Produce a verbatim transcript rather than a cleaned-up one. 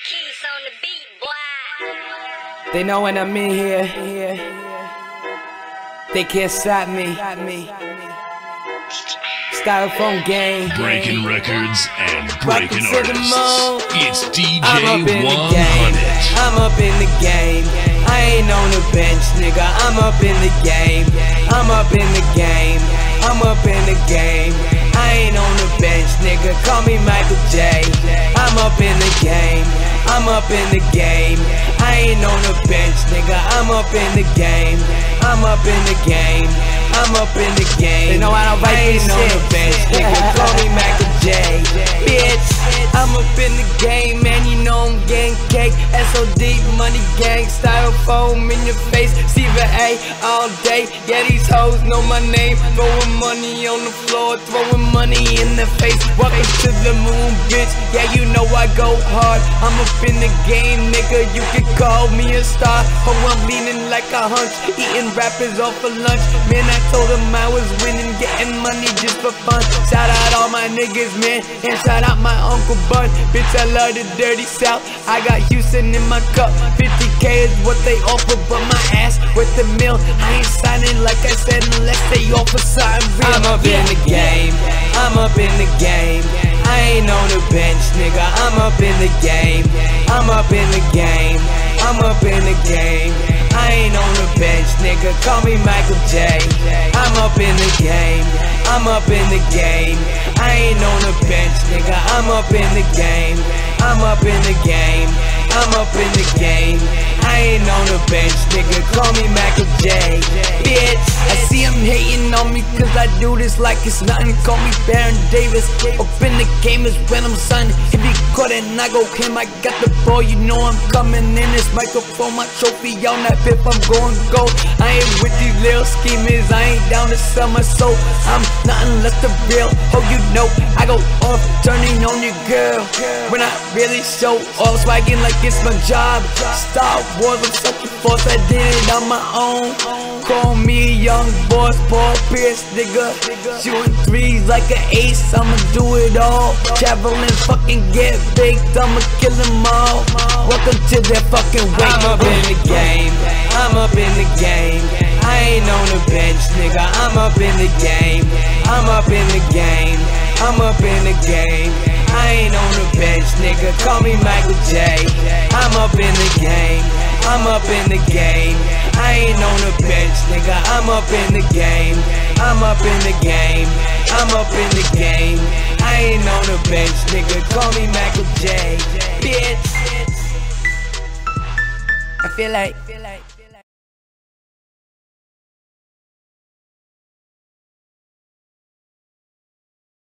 Keys on the beat, boy. They know when I'm in here, they can't stop me. Styrofoam gang, breaking records and breaking to the moon. artists. It's D J I'm up in the one game. hundred. I'm up in the game. I ain't on the bench, nigga. I'm up in the game. I'm up in the game. I'm up in the game. I ain't on the bench, nigga. Call me Michael J. I'm up in the game. I'm up in the game. I ain't on the bench, nigga. I'm up in the game. I'm up in the game. I'm up in the game. They know I don't write this shit. I ain't on the bench, nigga. Call me Michael J. Bitch, I'm up in the game, man. You know I'm getting cake. S O D, money gang, styrofoam in your face. Steven A all day. Yeah, these hoes know my name. Throwing money on the floor, throwing money in the face. Welcome to the moon, bitch. Yeah, you know I go hard. I'm up in the game, nigga. You can call me a star. Oh, I'm leaning like a hunch, eating rappers off for lunch. Man, I told them I was winning, getting money just for fun. Shout out all my niggas, man, and shout out my Uncle Bun. Bitch, I love the dirty South. I got Houston in my cup. fifty K is what they offer, but my ass with the mill. I ain't signing like I said unless they offer something real. I'm up in the game. I'm up in the game. I ain't on the bench, nigga. I'm up in the game. I'm up in the game. I'm up in the game. I ain't on the bench, nigga. Call me Michael J. I'm up in the game. I'm up in the game. I ain't on the bench, nigga. I'm up in the game. I'm up in the game. I'm up in the game. I ain't on the bench, nigga. Call me Michael J. Bitch, I see him hating on me cause I do this like it's nothing. Call me Baron Davis. Up in the game is when I'm signing. If you caught it and I go him, I got the ball. You know I'm coming in this microphone. My trophy on that pip, I'm going gold. I ain't with these little schemers. I ain't down to sell my soul. I'm nothing less than real. Oh, you know I go off turning on your girl when I really show off, swagging like it's my job. Star Wars, I'm such a force. I did it on my own. Call me a young boss, Paul Pierce, nigga. Shooting threes like an ace, I'ma do it all. Traveling, fucking get baked, I'ma kill them all. Welcome to that fucking wake. I'm up in the game. I'm up in the game. I ain't on the bench, nigga. I'm up in the game. I'm up in the game. I'm up in the game. I ain't on the bench, nigga. Call me Michael J. I'm up in the game. I'm up in the game. I ain't on the bench, nigga. I'm up in the game. I'm up in the game. I'm up in the game. I ain't on the bench, nigga. Call me Michael J. Bitch. I feel like.